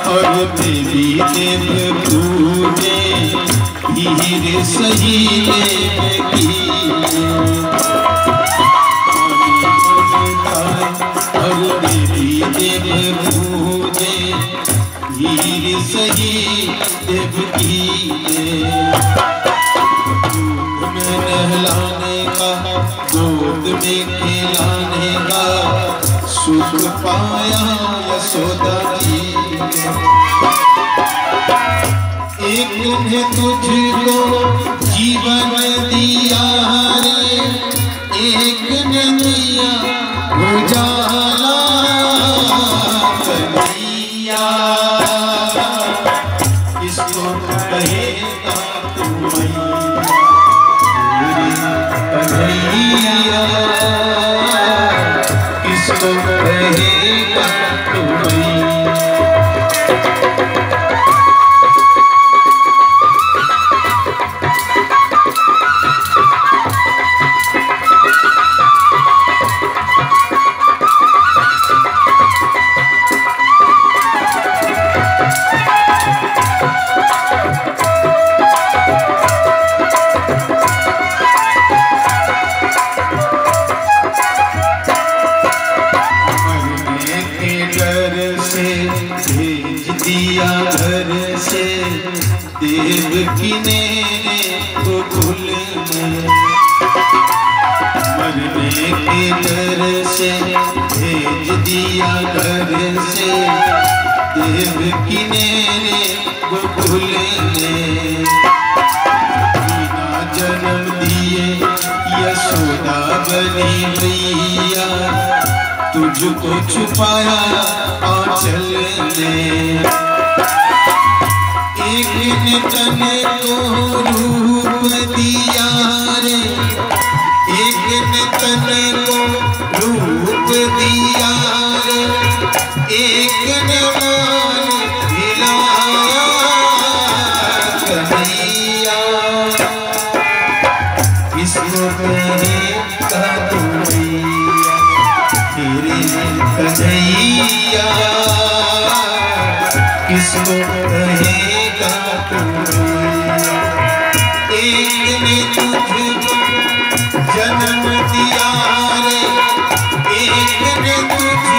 और देवी देव पूजे हीर सहीले की। और देवी देव पूजे हीर सही देव की। दूध में नहलाने का, गोद में खिलाने का सुख पाया यशोदा जी। एक ने तुझको जीवन दिया रे, एक ने दिया उजाला कन्हैया। इसको कहेगा तू मैया कन्हैया, इसको कहेगा तू मैया। घर से देवकी ने गोकुल में, मरने के डर से भेज दिया घर से देवकी ने गोकुल में। बिना जन्म दिए यशोदा बनी मैया, तुझको छुपाया आंचल में। एक ने तने को रूप दिया रे, एक ने तने को रूप दिया रे, एक ने मान हिलाया कन्हैया। इसको कहेगा तू मैया तेरी कन्हैया, किसको कहेगा तू मैया। एक ने तुझको जन्म दिया रे, एक ने तुझको